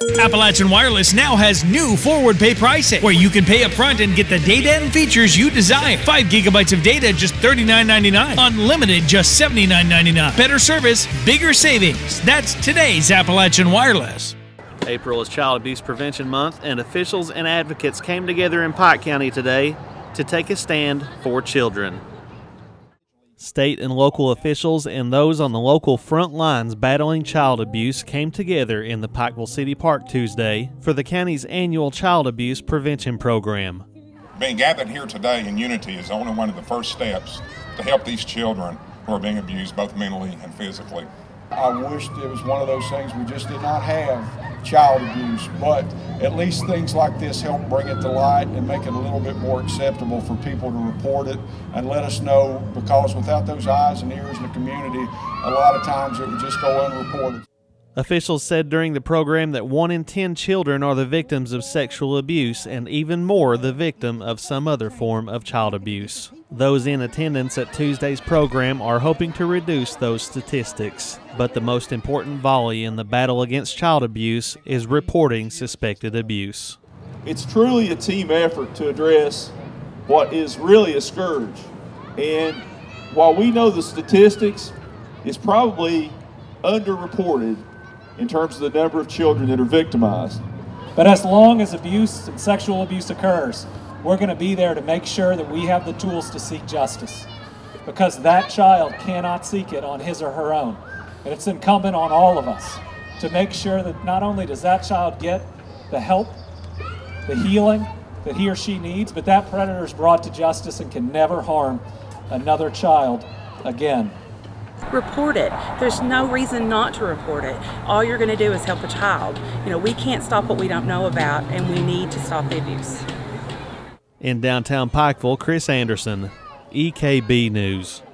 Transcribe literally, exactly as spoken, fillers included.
Appalachian Wireless now has new forward pay pricing, where you can pay up front and get the data and features you desire. Five gigabytes of data, just thirty-nine ninety-nine. Unlimited, just seventy-nine ninety-nine. Better service, bigger savings. That's today's Appalachian Wireless. April is Child Abuse Prevention Month, and officials and advocates came together in Pike County today to take a stand for children. State and local officials and those on the local front lines battling child abuse came together in the Pikeville City Park Tuesday for the county's annual Child Abuse Prevention Program. Being gathered here today in unity is only one of the first steps to help these children who are being abused both mentally and physically. I wished it was one of those things we just did not have child abuse, but at least things like this help bring it to light and make it a little bit more acceptable for people to report it and let us know, because without those eyes and ears in the community, a lot of times it would just go unreported. Officials said during the program that one in ten children are the victims of sexual abuse, and even more the victim of some other form of child abuse. Those in attendance at Tuesday's program are hoping to reduce those statistics, but the most important volley in the battle against child abuse is reporting suspected abuse. It's truly a team effort to address what is really a scourge, and while we know the statistics, it's probably underreported in terms of the number of children that are victimized. But as long as abuse and sexual abuse occurs, we're going to be there to make sure that we have the tools to seek justice, because that child cannot seek it on his or her own. And it's incumbent on all of us to make sure that not only does that child get the help, the healing that he or she needs, but that predator is brought to justice and can never harm another child again. Report it. There's no reason not to report it. All you're going to do is help a child. You know, we can't stop what we don't know about, and we need to stop the abuse. In downtown Pikeville, Chris Anderson, E K B News.